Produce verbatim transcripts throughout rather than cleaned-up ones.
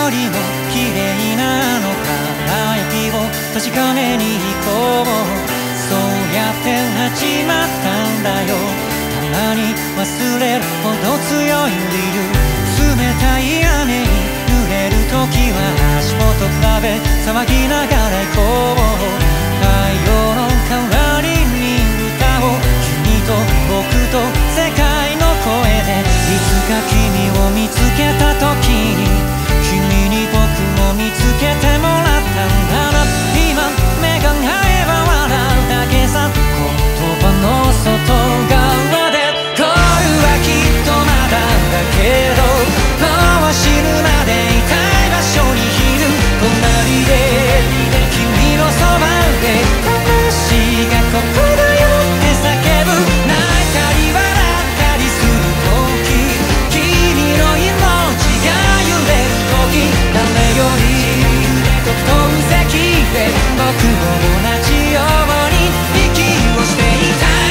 よりも綺麗なのか、息を確かめに行こう。そうやって始まったんだよ。たまに忘れるほど強い理由。冷たい雨に濡れる時は足元比べ騒ぎながら行こう。太陽の代わりに歌を、君と僕と世界の声で。いつか君を見つけた時に、君に僕も見つけてもらったんだな。今目が合えば笑うだけさ、言葉の外側で。ゴールはきっとまだだけど、もう死ぬまでいたい場所にいる。隣で君のそばで、私がここだよって叫ぶ。泣いたり笑ったりする時、君の命が揺れる時、誰よりと遠席で僕も同じように息をしていたい。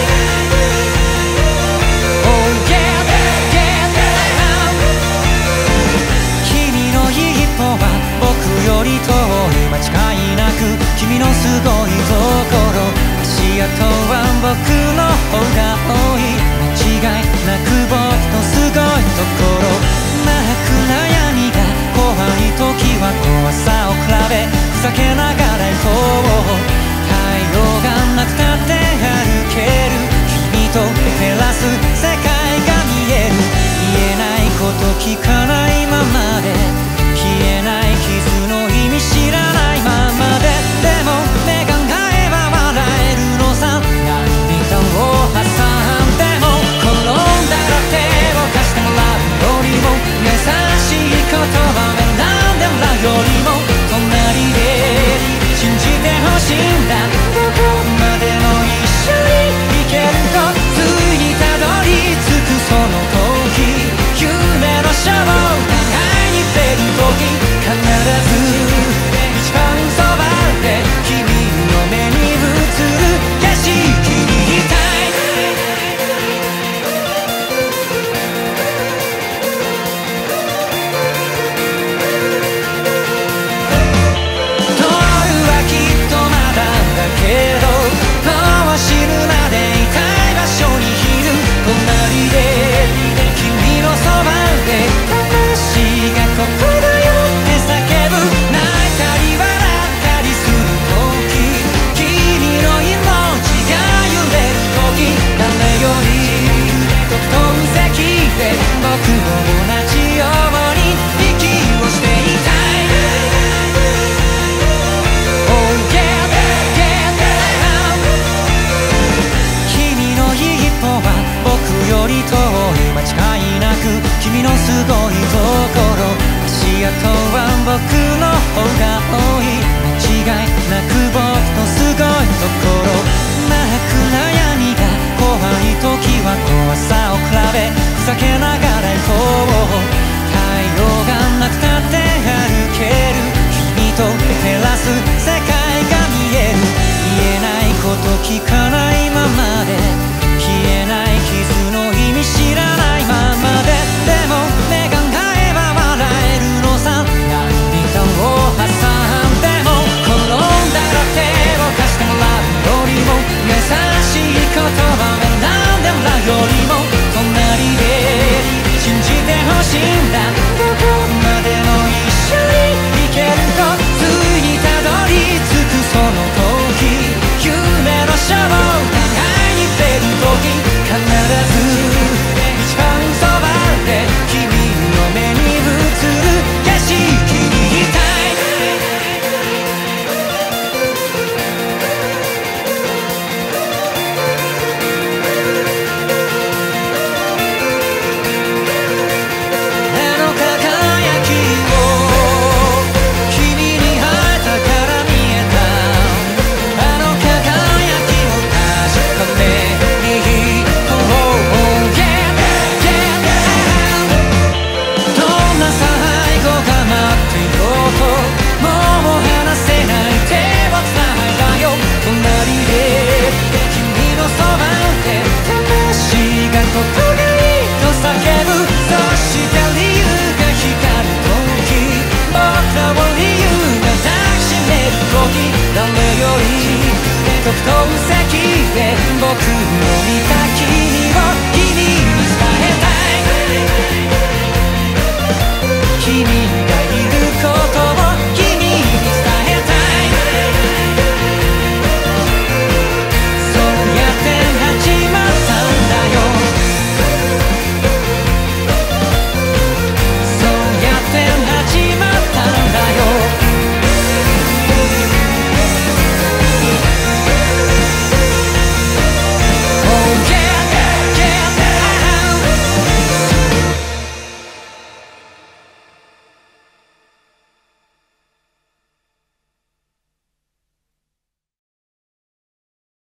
Oh yeah, yeah, yeah. 君の一歩は僕より遠い、間違いなく君のすごいところ。足跡は僕の方が多い、間違いなく僕のすごいところ。泣く悩みが怖い時は怖さを比べふざけながら行こう。太陽がなくたって歩ける、君と照らす世界が見える。言えないこと聞かないままで、消えない傷の意味知らないままで。でも目が合えば笑えるのさ、涙を挟んでも。転んだら手を貸してもらうよりも、優しい言葉選んでもらうよりも、隣で信じてほしいんだ。どこまでも一緒に行けると、ついにたどり着くその時、夢のショーを互いに触れる時、必ず一番そばで君の目に映る景色にいたい。けどもう死ぬまでいたい場所にいる。隣で君のそばで、私がここだよって叫ぶ。泣いたり笑ったりする時、君の命が揺れる時、誰よりと遠席で僕も同じように息をしていたい。より遠い、間違いなく君のすごいところ。足跡は僕の方が多い、間違いなく僕のすごいところ。泣く悩みが怖い時は怖さを比べふざけながら